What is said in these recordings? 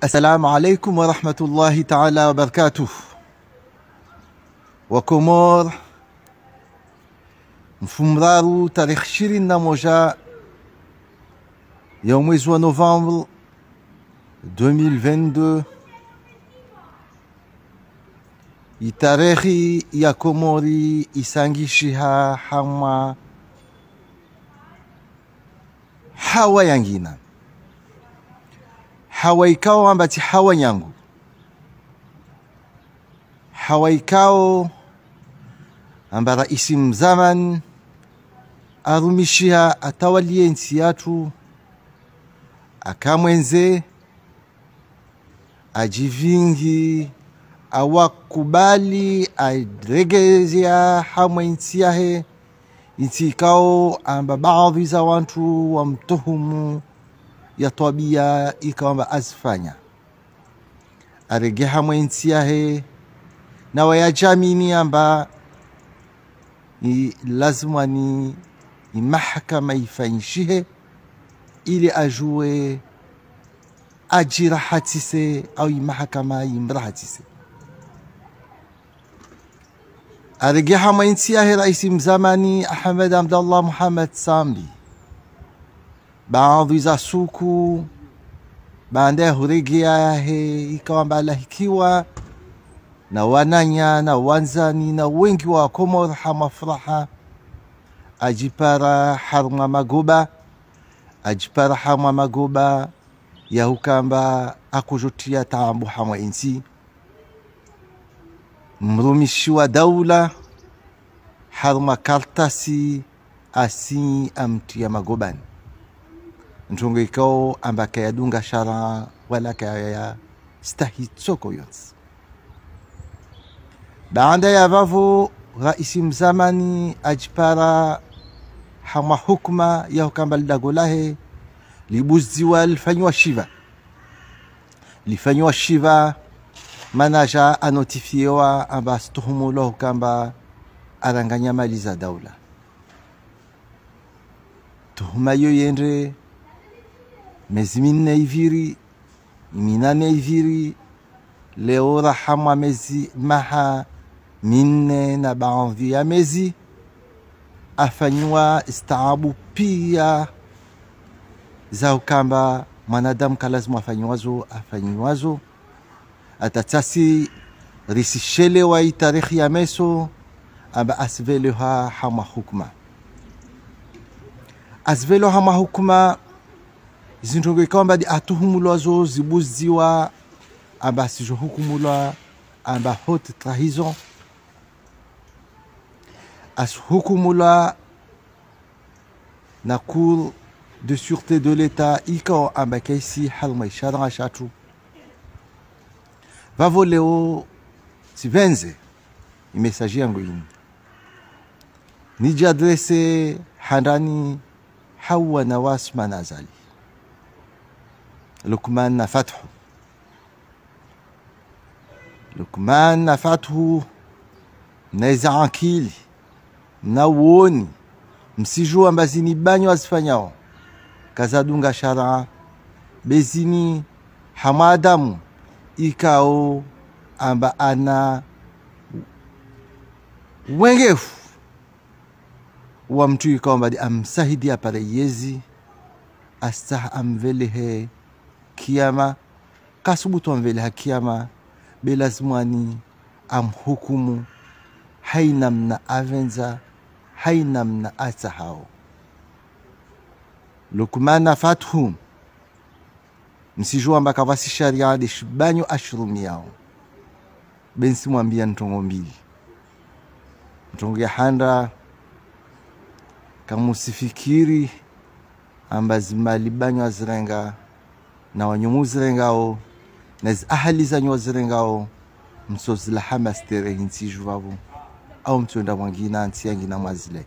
السلام عليكم ورحمة الله تعالى وبركاته. وكومور مفمرارو تاريخ 21 يوم نوفمبر 2022 itarehi ya Komori isangishiha hama hawa yangina hawa ikao ambati hawa nyangu hawa ikao ambara isim zaman arumishia atawalie nchi yatu akamwenze ajivingi awakubali aregezea hamwe nchi yahe nchi ikao amba baadhi za watu wamtuhumu ya tabia ikawa azifanya arege hamwe nchi yahe na wayajamini amba lazima ni mahakama ifanyishihe ili ajue ajirahatise au mahakama imrahatise. arege hamwe nchi yahe raisi mzamani Ahmed Abdallah Muhammad Sambi baadhi za suku baadaye huregea yahe ikawa mbalahikiwa na wananya na wanzani na wengi wa Komor hamafraha ajipara harma magoba ajipara harma magoba ya hukamba akujutia taambu hamwa insi mrumishi wa daula harma kartasi asi amti ya magobani ntungo ikao ambaka ya dunga shara wala kaya stahi tsoko yonsi. Baada ya vavo raisi mzamani ajipara hama hukma ya hukamba lidagolahe libuzdiwa lifanywa shiva manaja anotifiewa amba stuhumulo hukamba aranganya mali za daula tuhuma yo yendre mezi minne iviri minane iviri leo rahama mezi maha minne na baadhi ya mezi afanywa istaabu pia za ukamba mwanadamu kalazima afanywazo atatasi risishelewa itarikhi ya meso amba asveleha hama hukma asvelo hama hukma zintongo ikamba di atuhumulwazo zibuziwa amba sijo hukumulwa amba haute trahison as hukumulwa na cour de sûreté de l'état iko amba kaisi halma ishara shatu vavoleo sivenze imesaji yangu ini niji adrese handani hawa na wasma nazali Lukman na Fathu naiza akili na uoni msijua mbazini banyo azifanyao kazadunga shara bezini hamadamu ikao amba ana wengefu wa mtu ikao mbadi amsahidi apare yezi astah amvelehe kiyama kasubutu amveleha kiyama belazimani amhukumu hainamna avenza hainamna asahao. Lukman Fathu msijua mbaka wasi sharia de shibanyo ashrumi yao bensi mwambia ntongo mbili ntongo ya handa kamusifikiri ambazimali banyo azirenga na wanyumuzi rengao na ahali za nyozi rengao msozila hamastere hinsi juvavu au mtuenda mwangina nsi yangi na mwazile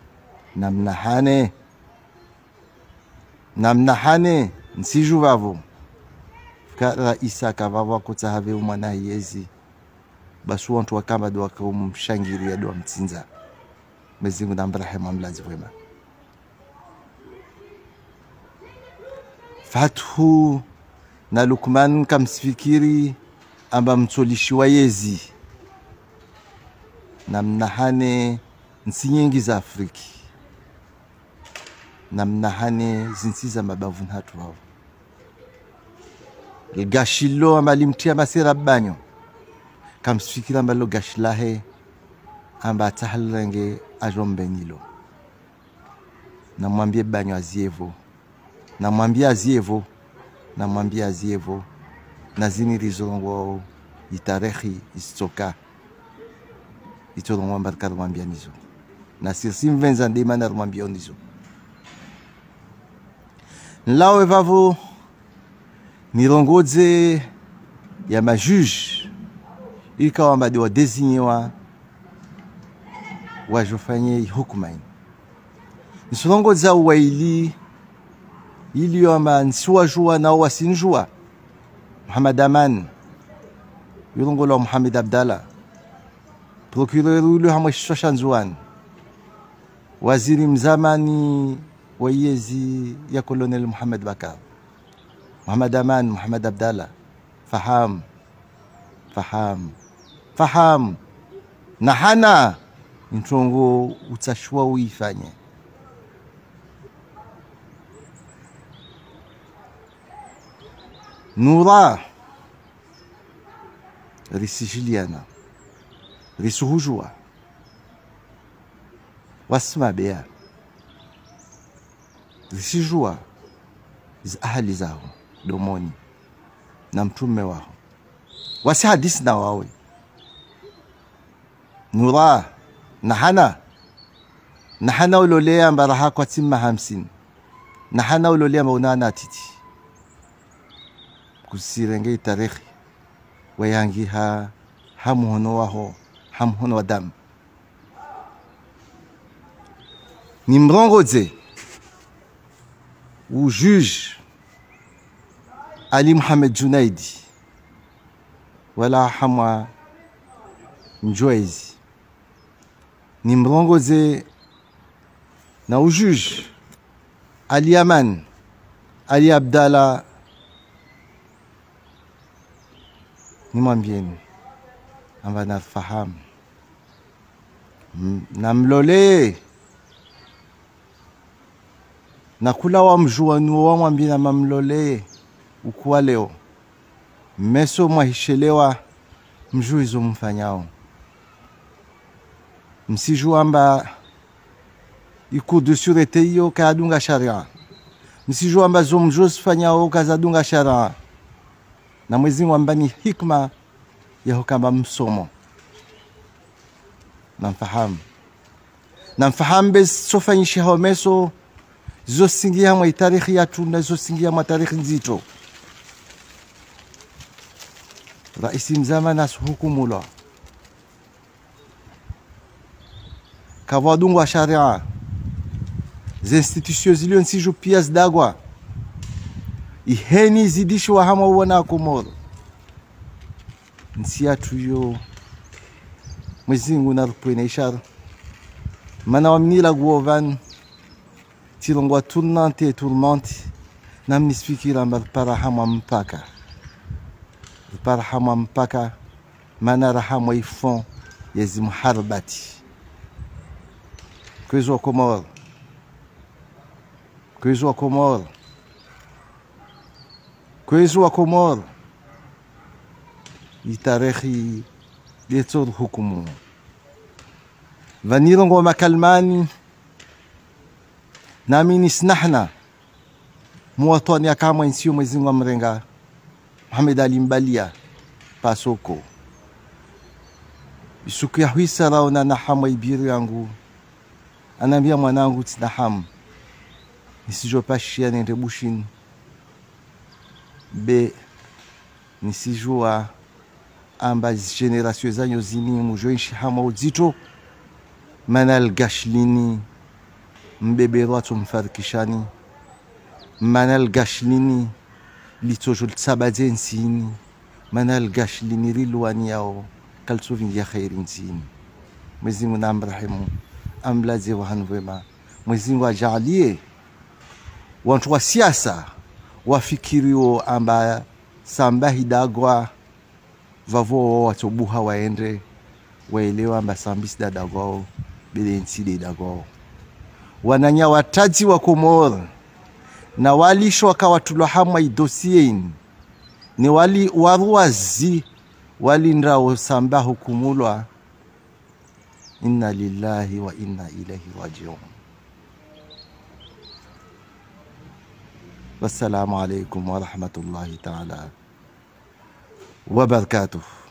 namnahane nsi juvavu fikara isa kavavu kutahave umwana yezi basu wantu wakamba do wakumshangiri ya do mtsinza mezingu na mbrahema mlazi wema Fathu na Lukman kamsifikiri amba mtsolishiwa yezi na mnahane nsi nyingi za Afriki na mnahane zinsi za mabavu hatu hao gashilo amba limtia masira banyo kamsifikira amba lo gashilahe amba atahalenge ajombe nilo na mwambie banyo azievo na mwambie azievo na mwambie azievo na zini rizongo itarehi istoka ito mwamba mwambia nizo na sirsi mvenza ndima na mwambia nizo nlawe vavo nirongoze ya majuge ikawa mbadi wa designewa wajofanye hukumaini nisurongoza uwaili ili yoma nsuwajua na wasinjua Muhammad Aman yulongola Muhammad Abdallah procureur ulu hamwe shoshanzuan waziri mzamani wa yezi ya Colonel Muhammad Bakar Muhammad Aman Muhammad Abdallah faham nahana nchongo utashwa uifanye Nura risijiliana risuhujua wasma bea risijua ahali zao domoni na mtume wao wasi hadisi na wawe Nura nahana ulolea mbaraha kwa timma 50 nahana ulolea maunana titi kusirenge tarikhi wayangiha hamuhono waho hamuhono wa damu ni mrongoze u juge Ali Muhammad Junaidi wala hamwa njoezi ni mrongoze na u juge Ali Aman Ali Abdallah nimwambieni amba nafahamu namlole nakula wa mjua nuwa mwambina mamlole ukuwa leo meso mwahishelewa mjua izo mfanyao msijua amba iku de surete iyo kaadunga sharia msijua amba zo mjua sifanyao kazadunga sharia na mwezi mwamba ni hikma ya hukamba msomo namfahamu bez sofanyishi hao meso zo singia mwa tarikhi ya tunda zo singia mwa tarikhi nzito raisi mzamana hukumula kawadungwa sharia za institutions zilio nsiju pias dagwa iheni zidishi wa hama wana Komoro nsia tuyo mwezingu na rupwe na ishara mana wamnila guovan tilongwa tourmente na mnisfikira mba parahamwa mpaka mana rahamwa ifon yezi muharbati kwezo wa Komoro itarehi letor hukumu vanirongo makalmani nami nisnahna muwatoni akamwa insio mwezi wa mrenga Muhammad Ali Mbalia pasoko isuku ya huisa raona na hamwa ibiru yangu anambia mwanangu tinahamu nisijopashia nende bushini be nisijua amba generasyon zanyo zini mujoishi hama uzito manal gashlini mbebero ato mfarikishani manal gashlini litojol tsabaze nsini manal gashlini riluani yao kalsovingia khairi nsini Mwenyezi Mungu namrahimu amlaze wa hanwema Mwenyezi Mungu ajalie watu wa siasa wafikirio amba samba hidagwa vavo watobuha waende waelewa mbasambisi dadagwao bile nside dagwao wananya wataji wa Komoro na walisho wakawatulahamwa idosiein ni wali waruwazi wali nrao samba hukumulwa. Inna lillahi wa inna ilaihi rajiun. Wassalamu alaikum wa rahmatullahi ta'ala wa barakatuh.